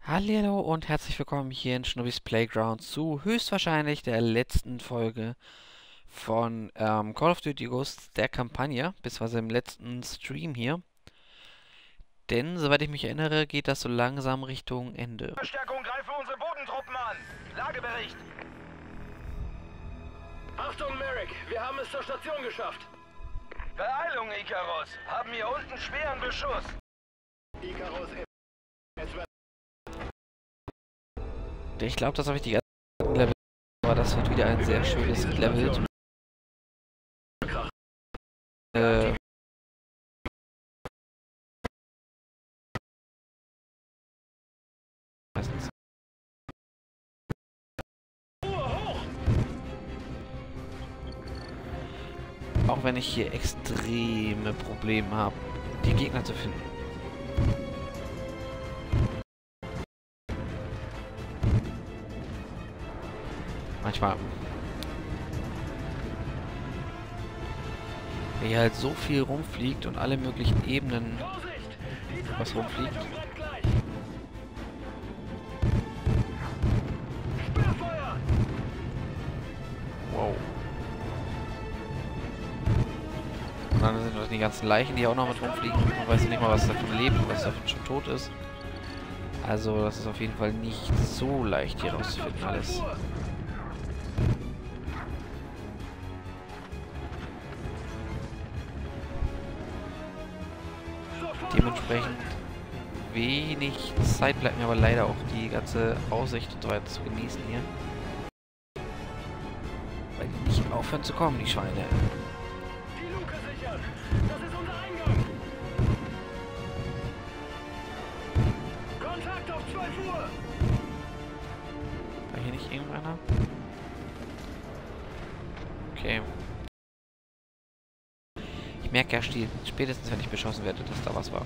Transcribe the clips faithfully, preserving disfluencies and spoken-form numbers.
Hallihallo und herzlich willkommen hier in Schnubbis Playground zu höchstwahrscheinlich der letzten Folge von ähm, Call of Duty Ghosts, der Kampagne, beziehungsweise im letzten Stream hier. Denn, soweit ich mich erinnere, geht das so langsam Richtung Ende. Verstärkung, greife unsere Bodentruppen an. Lagebericht. Achtung, Merrick, wir haben es zur Station geschafft. Beeilung, Icarus. Haben hier unten schweren Beschuss. Icarus, es wird... Ich glaube, das habe ich die ganzen Level, aber das wird wieder ein sehr schönes Level. Äh, meistens. Auch wenn ich hier extreme Probleme habe, die Gegner zu finden. Manchmal. Weil hier halt so viel rumfliegt und alle möglichen Ebenen was rumfliegt. Wow. Und dann sind noch die ganzen Leichen, die auch noch mit rumfliegen. Man weiß ja nicht mal, was davon lebt und was davon schon tot ist. Also das ist auf jeden Fall nicht so leicht hier rauszufinden alles. Dementsprechend wenig Zeit bleibt mir aber leider auch die ganze Aussicht und so weiter zu genießen hier. Weil die nicht aufhören zu kommen, die Schweine. Die Luke sichern! Das ist unser Eingang! Kontakt auf zwölf Uhr! War hier nicht irgendeiner? Okay. Ich merke ja spätestens, wenn ich beschossen werde, dass da was war.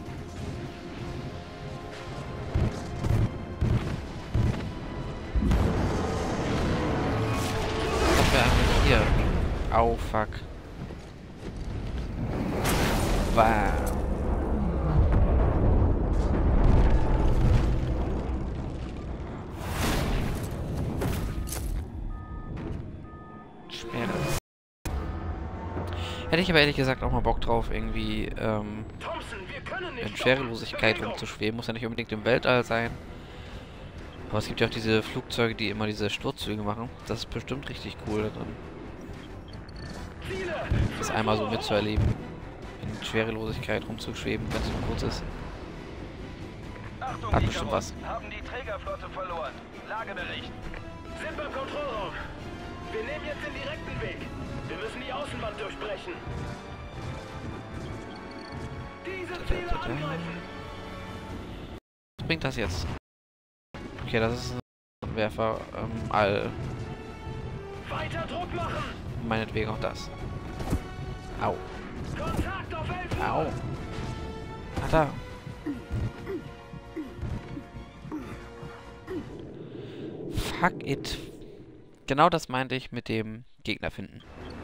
Was wäre eigentlich hier? Oh, fuck. Wow. Schwere. Hätte ich aber ehrlich gesagt auch mal Bock drauf, irgendwie ähm, Thompson, wir können nicht in Schwerelosigkeit rumzuschweben. Muss ja nicht unbedingt im Weltall sein. Aber es gibt ja auch diese Flugzeuge, die immer diese Sturzflüge machen. Das ist bestimmt richtig cool da drin. Das einmal so mitzuerleben. In Schwerelosigkeit rumzuschweben, wenn es nur kurz ist. Achtung, Hat bestimmt Icarus. was. Haben die Trägerflotte verloren. Lagebericht. Sind beim Kontrollraum. Wir nehmen jetzt den direkten Weg. Wir müssen die Außenwand durchbrechen. Diese Ziele angreifen. Was bringt das jetzt? Okay, das ist ein Werfer. Ähm, all. Weiter Druck machen. Meinetwegen auch das. Au. Kontakt auf elf Uhr. Au. Ah, da. Fuck it. Genau das meinte ich mit dem Gegner finden.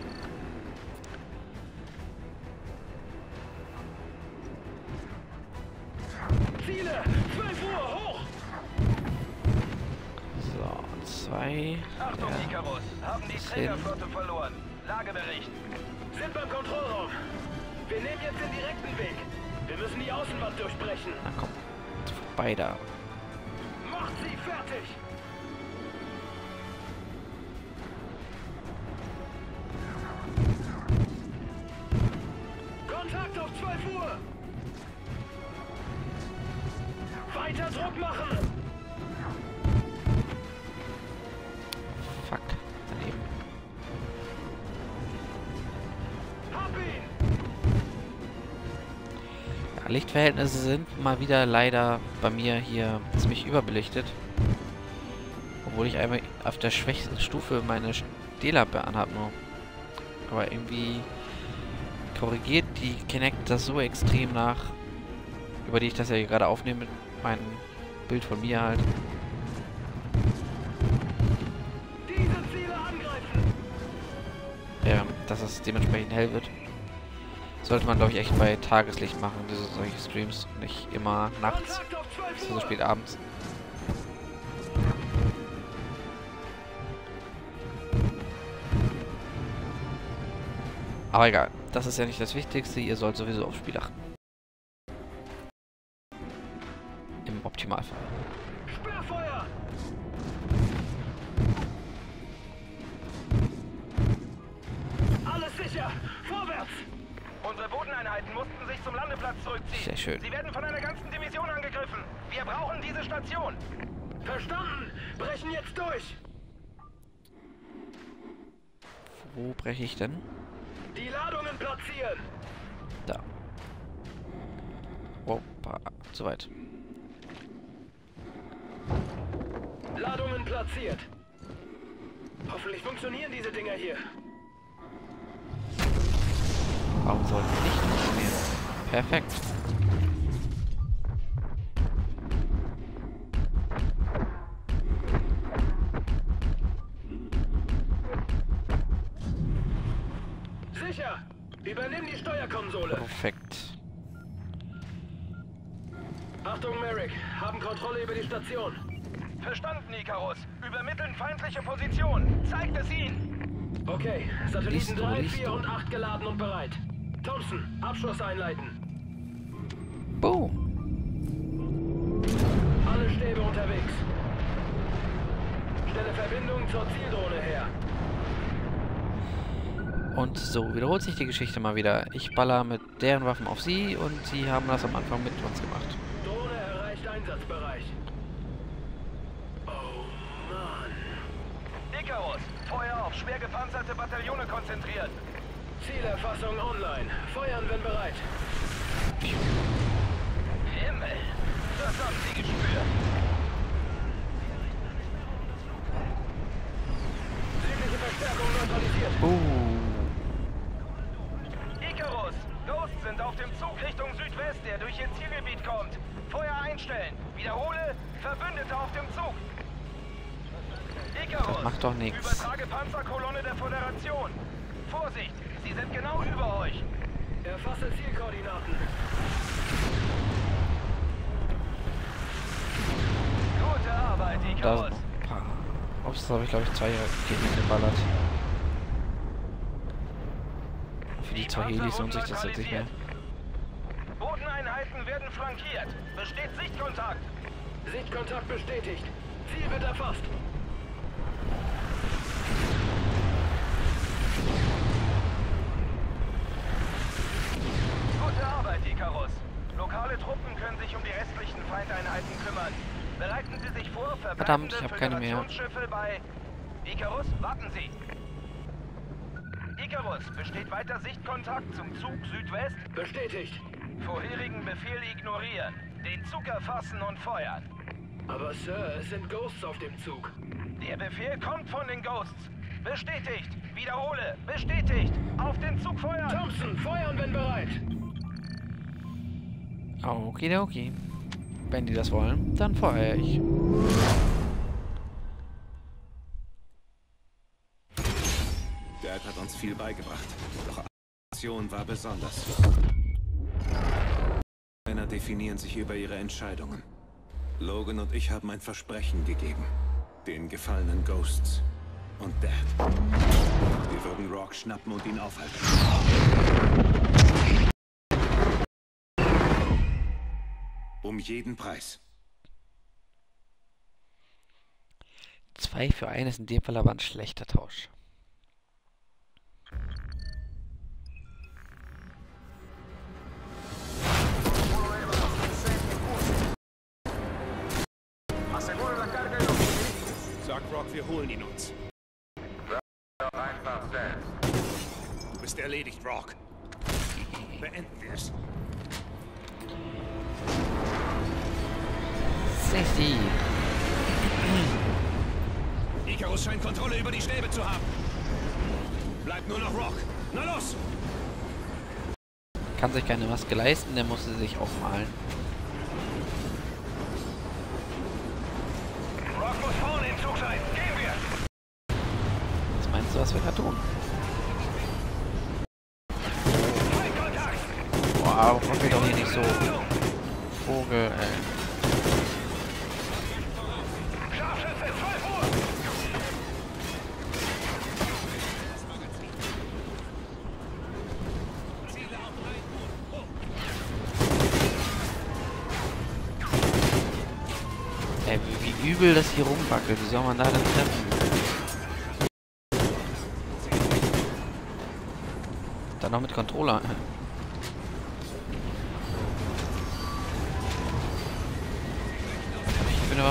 Ziele, zwölf Uhr, hoch! So, zwei. Achtung, Ja. Icarus. Haben die Hin. Trägerflotte verloren. Lagebericht. Sind beim Kontrollraum. Wir nehmen jetzt den direkten Weg. Wir müssen die Außenwand durchbrechen. Na komm. Vorbei da. Macht sie fertig! Kontakt auf zwölf Uhr! Weiter Druck machen! Fuck. Daneben. Hab ihn! Ja, Lichtverhältnisse sind mal wieder leider bei mir hier ziemlich überbelichtet. Obwohl ich einmal auf der schwächsten Stufe meine Stehlampe anhabe nur. Aber irgendwie korrigiert die Kinect das so extrem nach, über die ich das ja hier gerade aufnehme, mit meinem Bild von mir halt. Diese Ziele angreifen! Ja, dass es dementsprechend hell wird. Sollte man, glaube ich, echt bei Tageslicht machen, diese solche Streams. Nicht immer nachts, so spät abends. Aber egal, das ist ja nicht das Wichtigste. Ihr sollt sowieso aufs Spiel achten. Im Optimalfall. Sperrfeuer! Alles sicher! Vorwärts! Unsere Bodeneinheiten mussten sich zum Landeplatz zurückziehen. Sehr schön. Sie werden von einer ganzen Division angegriffen. Wir brauchen diese Station. Verstanden! Brechen jetzt durch! Wo breche ich denn? Die Ladungen platzieren! Da. Opa, zu weit. Ladungen platziert. Hoffentlich funktionieren diese Dinger hier. Warum sollten die nicht funktionieren? Perfekt. Sicher! Übernimm die Steuerkonsole. Perfekt. Achtung, Merrick. Haben Kontrolle über die Station. Verstanden, Icarus. Übermitteln feindliche Position. Zeigt es ihnen. Okay, Satelliten Liest du, drei, liest vier du. und acht geladen und bereit. Thompson, Abschuss einleiten. Boom. Alle Stäbe unterwegs. Stelle Verbindung zur Zieldrohne her. Und so wiederholt sich die Geschichte mal wieder. Ich baller mit deren Waffen auf sie und sie haben das am Anfang mit uns gemacht. Drohne erreicht Einsatzbereich. Oh Mann. Icarus, Feuer auf schwer gepanzerte Bataillone konzentrieren. Zielerfassung online. Feuern, wenn bereit. Himmel, das haben sie gespürt. Südliche Verstärkung neutralisiert. Uh. Icarus, Ghosts sind auf dem Zug Richtung Südwest, der durch ihr Zielgebiet kommt. Feuer einstellen. Wiederhole, Verbündete auf dem Zug. Icarus, Das macht doch nichts. Übertrage Panzerkolonne der Föderation. Vorsicht, sie sind genau über euch. Erfasse Zielkoordinaten. Gute Arbeit, Da Icarus. sind noch ein paar. Ups, da habe ich glaube ich zwei Gegner geballert. Für die zwei Helis lohnt sich das jetzt nicht mehr. Bodeneinheiten werden flankiert. Besteht Sichtkontakt. Sichtkontakt bestätigt. Ziel wird erfasst. Gute Arbeit, Icarus. Lokale Truppen können sich um die restlichen Feindeinheiten kümmern. Bereiten Sie sich vor, Verdammt, verbleibende ich hab keine mehr. Föderationsschiffe bei... Icarus, warten Sie. Icarus, besteht weiter Sichtkontakt zum Zug Südwest? Bestätigt. Vorherigen Befehl ignorieren. Den Zug erfassen und feuern. Aber Sir, es sind Ghosts auf dem Zug. Der Befehl kommt von den Ghosts. Bestätigt. Wiederhole. Bestätigt. Auf den Zug feuern. Thompson, feuern, wenn bereit. Okidoki. Wenn die das wollen, dann feuere ich. Dad hat uns viel beigebracht, doch Aktion war besonders. Männer definieren sich über ihre Entscheidungen. Logan und ich haben ein Versprechen gegeben. Den gefallenen Ghosts. Und Dad. Wir würden Rock schnappen und ihn aufhalten. Um jeden Preis. Zwei für einen ist in dem Fall aber ein schlechter Tausch. Sag Rock, wir holen ihn uns. Du bist erledigt, Rock. Beenden wir es. Sexy. Icarus scheint Kontrolle über die Stäbe zu haben. Bleibt nur noch Rock. Na los! Kann sich keine Maske leisten, der muss sie sich aufmalen. Rock muss vorne im Zug sein. Gehen wir. Was meinst du, was wir da tun? Feindkontakt. Boah, mach mir doch hier nicht so. Vogel, ey. Scharfschütze, zwölf Uhr. übel, dass hier rumwackelt. Wie soll man da denn treffen? Dann noch mit Controller. Ich bin aber...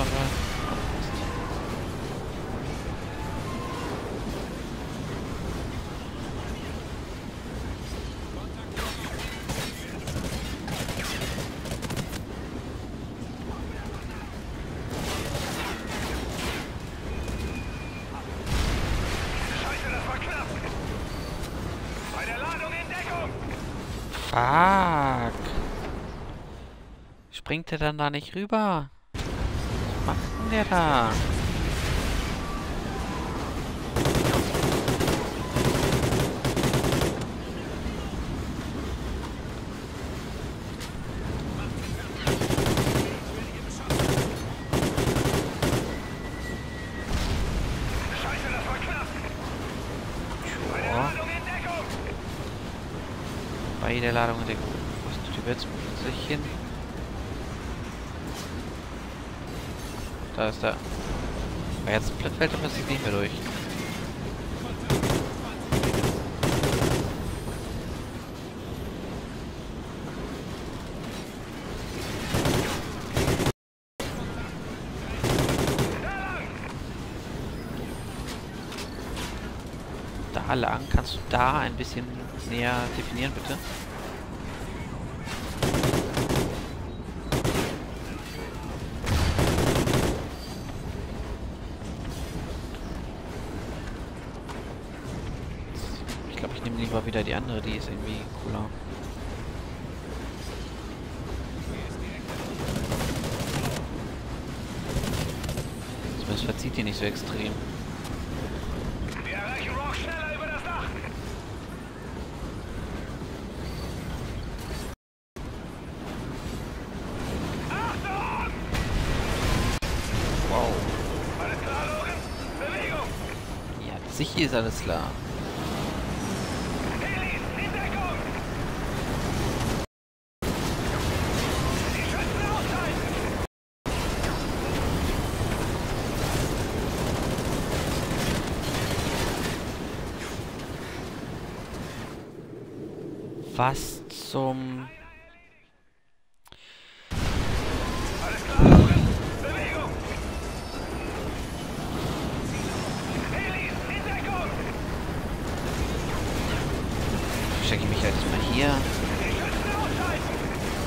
Fuck. Springt der dann da nicht rüber? Was macht denn der da? Bei der Ladung entdecken. Wo ist die Typ jetzt plötzlich hin? Da ist er. Aber jetzt fällt er plötzlich nicht mehr durch. Da lang. Kannst du da ein bisschen näher definieren, bitte? Ich glaube, ich nehme lieber wieder die andere, die ist irgendwie cooler. Zumindest verzieht die nicht so extrem. Wir erreichen Rock schneller über das Dach. Achtung! Wow. Alles klar, Logan? Bewegung! Ja, sicher ist alles klar. Helis, in Deckung! Die Schützen aushalten! Was zum... Alles klar, Logan? Bewegung! Helis, in Deckung! Stecke ich mich halt mal hier. Die Schützen aushalten!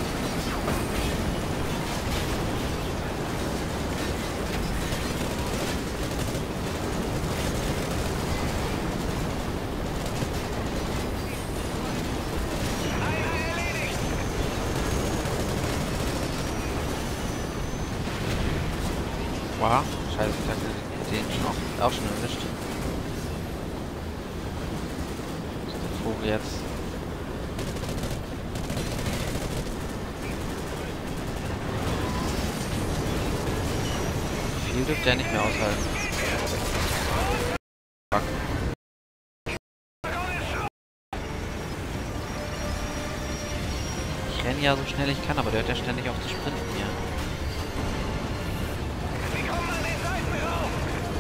Einer erledigt! Wow. Scheiße, ich dachte, ich hätte ihn schon auch, auch schon erwischt. Was ist der Vogel jetzt? Viel dürfte er nicht mehr aushalten. Fuck. Ich renne ja so schnell ich kann, aber der hört ja ständig auf zu sprinten hier. Sie kommen an den Seiten rauf!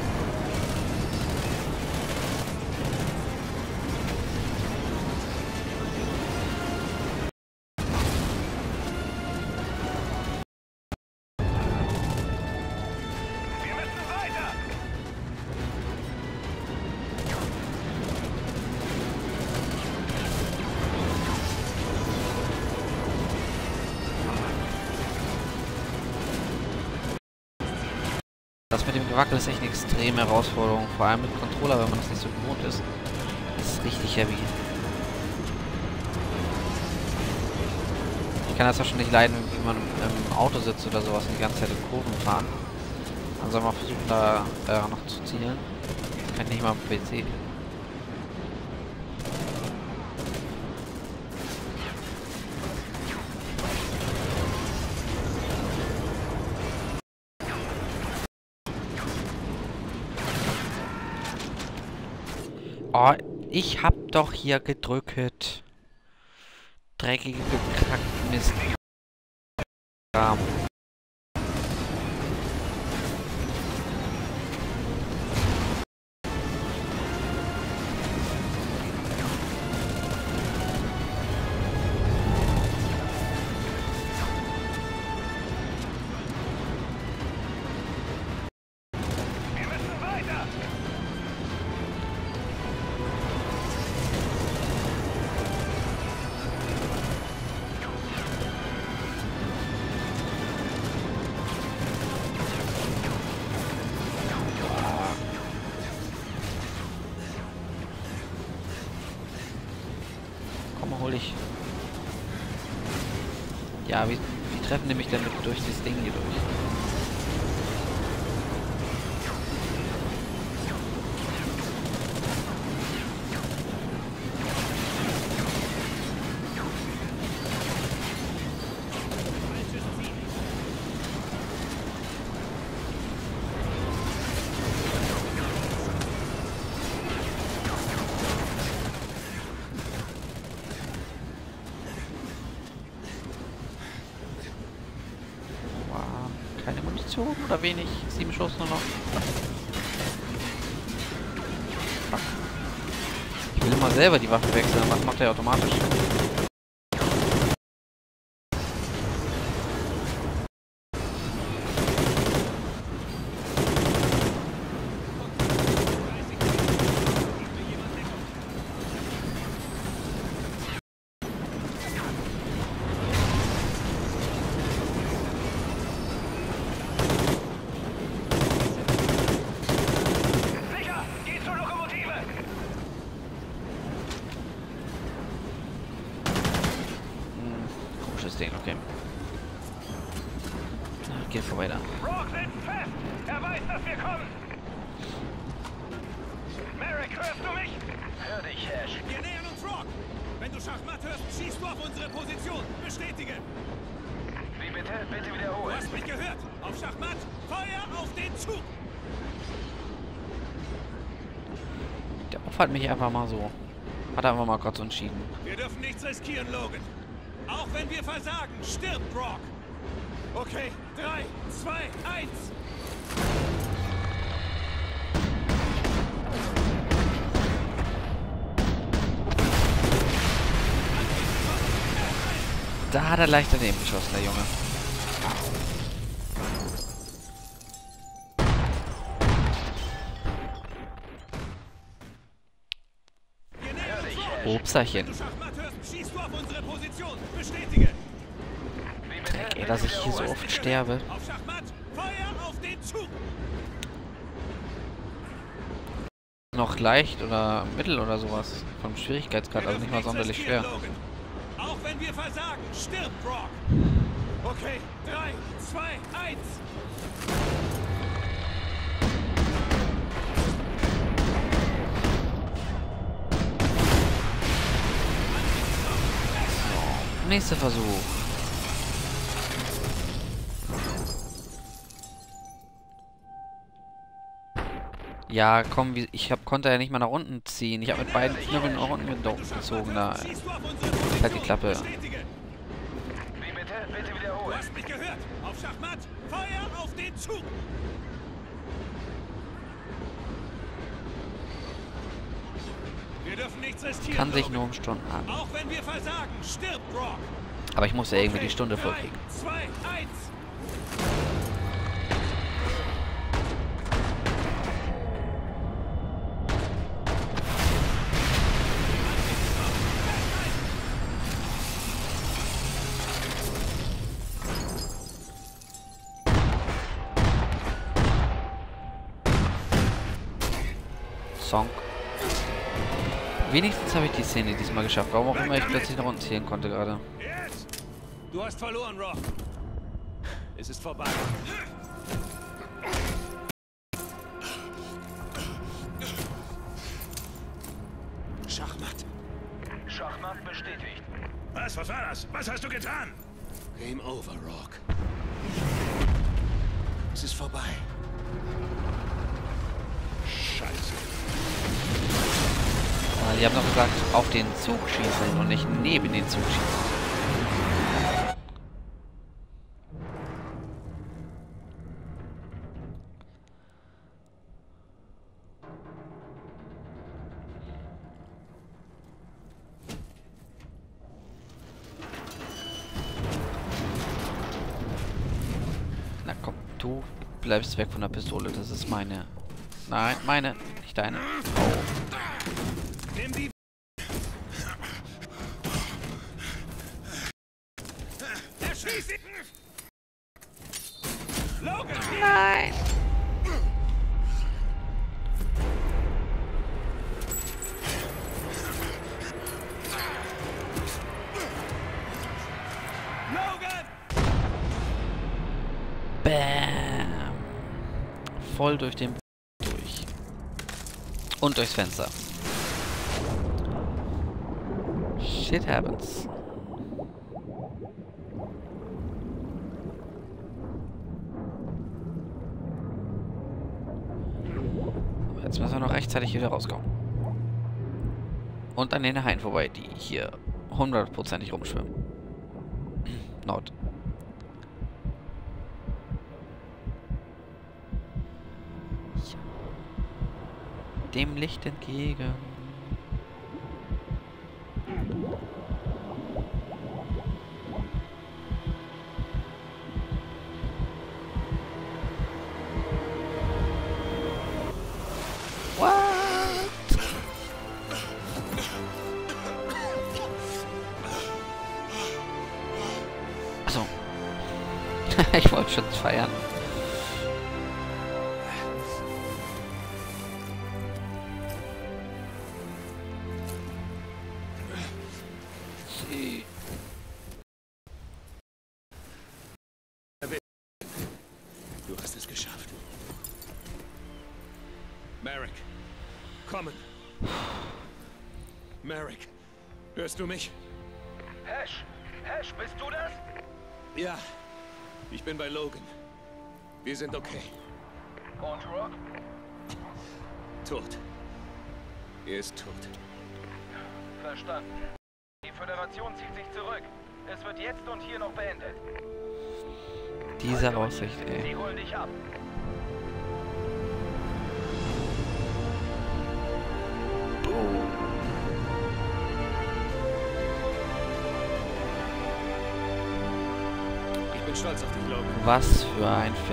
Wir müssen weiter! Das mit dem Gewackel ist echt eine extreme Herausforderung, vor allem mit Controller, wenn man das nicht so gewohnt ist. Das ist richtig heavy. Ich kann das auch schon nicht leiden, wenn man im Auto sitzt oder sowas und die ganze Zeit in Kurven fahren. Dann soll man versuchen, da äh, noch zu zielen. Das kann ich nicht mal am P C. Oh, ich hab doch hier gedrückt. Dreckige Kackmist. Komm, hol ich. Ja, wie, wie treffen die mich denn mit durch das Ding hier durch? Keine Munition oder wenig? Sieben Schuss nur noch. Fuck. Ich will mal selber die Waffe wechseln, was macht er automatisch? Ding, okay. Geht vorbei da. Rock sitzt fest! Er weiß, dass wir kommen! Merrick, hörst du mich? Hör dich, Ash. Wir nähern uns Rock! Wenn du Schachmatt hörst, schießt du auf unsere Position. Bestätige! Wie bitte? Bitte Du wiederholen. hast mich gehört! Auf Schachmatt! Feuer auf den Zug! Der Opfer hat mich einfach mal so. Hat er einfach mal Gott so entschieden. Wir dürfen nichts riskieren, Logan. Auch wenn wir versagen, stirbt Rock. Okay, drei, zwei, eins. Da hat er leicht daneben geschossen, der Junge. Upsachen. Schießt du auf unsere Position. Bestätige. Dreck, ey, dass ich hier so oft sterbe. Auf Schachmatt, Feuer auf den Zug. Noch leicht oder mittel oder sowas. Vom Schwierigkeitsgrad, also nicht mal sonderlich schwer. Auch wenn wir versagen, stirbt Rock. Okay, drei, zwei, eins. Nächster Versuch. Ja, komm, wie, ich hab, konnte ja nicht mal nach unten ziehen. Ich habe mit beiden Knüppeln nach unten gezogen. Da halt die Klappe. Wie bitte? Bitte Du wiederholen. hast mich gehört. Auf Schachmatt, Feuer auf den Zug. Wir dürfen nichts riskieren. Kann sich nur um Stunden handeln. Auch wenn wir versagen, stirbt Rock. Aber ich muss ja irgendwie Okay, die Stunde drei, vollkriegen. zwei, eins. Song. Wenigstens habe ich die Szene diesmal geschafft. Warum auch immer ich plötzlich nach unten zielen konnte gerade. Jetzt! Du hast verloren, Rock. Es ist vorbei. Schachmatt. Schachmatt bestätigt. Was? Was war das? Was hast du getan? Game over, Rock. Es ist vorbei. Scheiße. Ah, die haben doch gesagt, auf den Zug schießen und nicht neben den Zug schießen. Na komm, du bleibst weg von der Pistole, das ist meine. Nein, meine, nicht deine. Oh. Nimm die. Erschieß ihn! Logan! Nein! voll durch den durch. Und durchs Fenster. Shit happens. Jetzt müssen wir noch rechtzeitig wieder rauskommen. Und an den Haien vorbei, die hier hundertprozentig rumschwimmen. Nord. Ja. Dem Licht entgegen. Achso. Ich wollte schon feiern. Du hast es geschafft. Merrick, kommen. Merrick, hörst du mich? Hash, Hash, bist du das? Ja, ich bin bei Logan. Wir sind okay. Und Rock? Tot. Er ist tot. Verstanden. Die Föderation zieht sich zurück. Es wird jetzt und hier noch beendet. Diese Aussicht, ey. Sie holen dich ab. Ich bin stolz auf dich, Logan. Was für ein Film.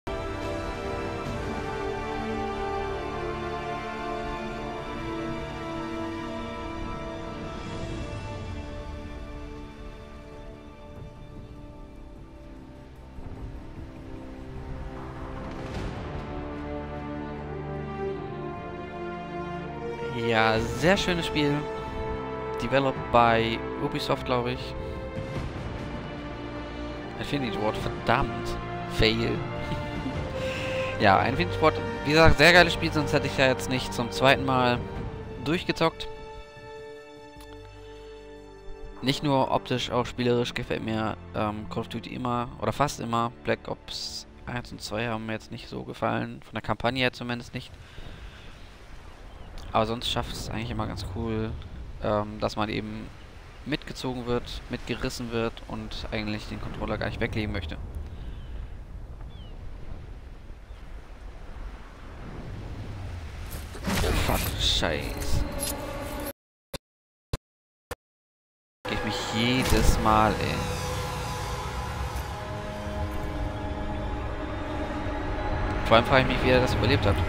Ja, sehr schönes Spiel. Developed by Ubisoft, glaube ich. Infinity Ward, verdammt. Fail. Ja, Infinity Ward, wie gesagt, sehr geiles Spiel, sonst hätte ich ja jetzt nicht zum zweiten Mal durchgezockt. Nicht nur optisch, auch spielerisch gefällt mir ähm, Call of Duty immer, oder fast immer. Black Ops eins und zwei haben mir jetzt nicht so gefallen, von der Kampagne her zumindest nicht. Aber sonst schafft es eigentlich immer ganz cool, ähm, dass man eben mitgezogen wird, mitgerissen wird und eigentlich den Controller gar nicht weglegen möchte. Fuck, Scheiße. Ich mich jedes Mal, ey. Vor allem frage ich mich, wie er das überlebt hat.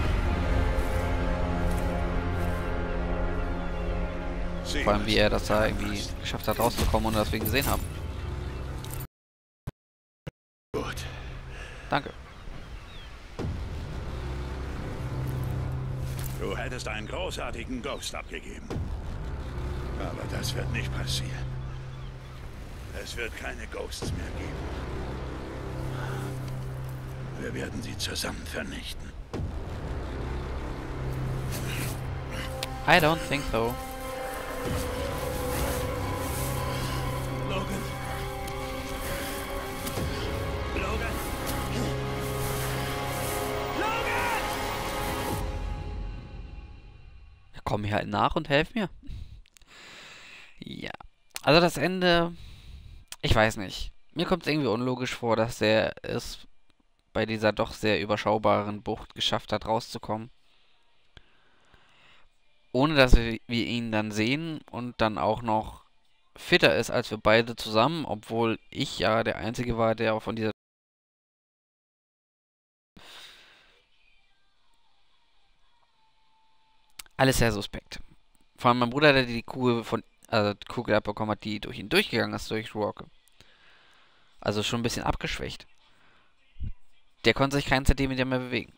Vor allem, wie er das da irgendwie geschafft hat, rauszukommen, ohne dass wir ihn gesehen haben. Gut. Danke. Du hättest einen großartigen Ghost abgegeben. Aber das wird nicht passieren. Es wird keine Ghosts mehr geben. Wir werden sie zusammen vernichten. I don't think so. Logan. Logan. Logan! Komm mir halt nach und helf mir. Ja. Also das Ende, ich weiß nicht. Mir kommt es irgendwie unlogisch vor, dass er es bei dieser doch sehr überschaubaren Bucht geschafft hat, rauszukommen. Ohne dass wir, wir ihn dann sehen und dann auch noch fitter ist als wir beide zusammen, obwohl ich ja der Einzige war, der auch von dieser... Alles sehr suspekt. Vor allem mein Bruder, der die Kugel von, also die Kugel abbekommen hat, die durch ihn durchgegangen ist, durch Rock. Also schon ein bisschen abgeschwächt. Der konnte sich keinen Zentimeter mehr bewegen.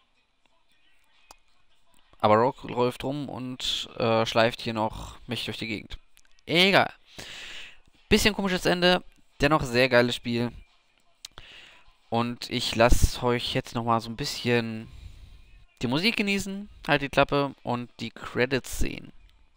Aber Rock läuft rum und äh, schleift hier noch mich durch die Gegend. Egal. Bisschen komisches Ende, dennoch sehr geiles Spiel. Und ich lasse euch jetzt nochmal so ein bisschen die Musik genießen, halt die Klappe und die Credits sehen.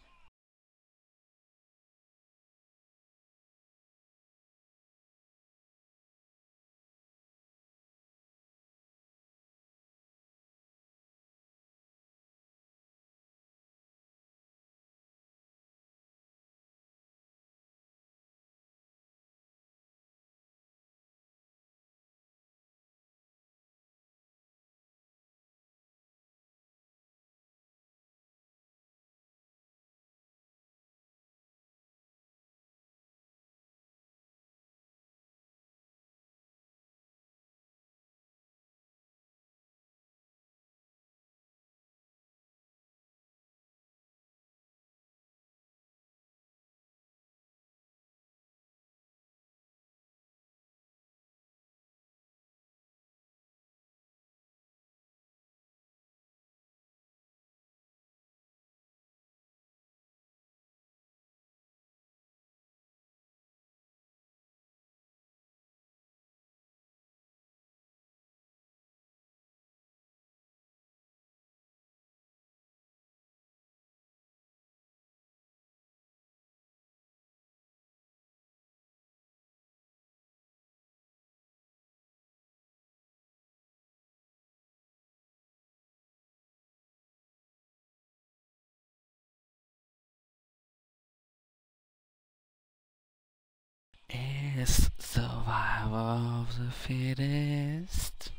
Is survival of the fittest.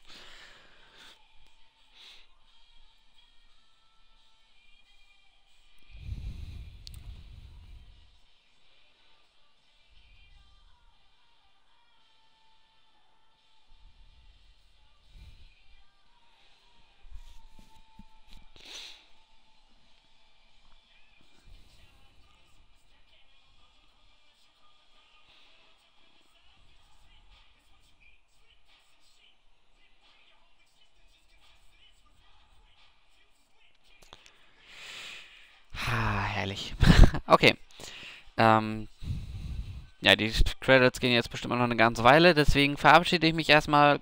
Ha, herrlich. Okay. Ähm, ja, die Credits gehen jetzt bestimmt noch eine ganze Weile, deswegen verabschiede ich mich erstmal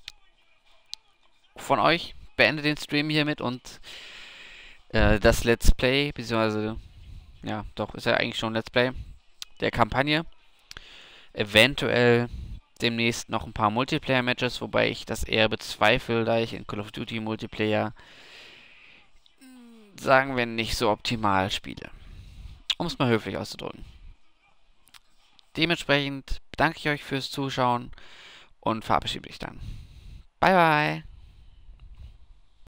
von euch, beende den Stream hiermit und äh, das Let's Play, beziehungsweise, ja, doch, ist ja eigentlich schon Let's Play der Kampagne. Eventuell demnächst noch ein paar Multiplayer-Matches, wobei ich das eher bezweifle, da ich in Call of Duty Multiplayer, sagen wir, nicht so optimal spiele. Um es mal höflich auszudrücken. Dementsprechend bedanke ich euch fürs Zuschauen und verabschiede mich dann. Bye, bye!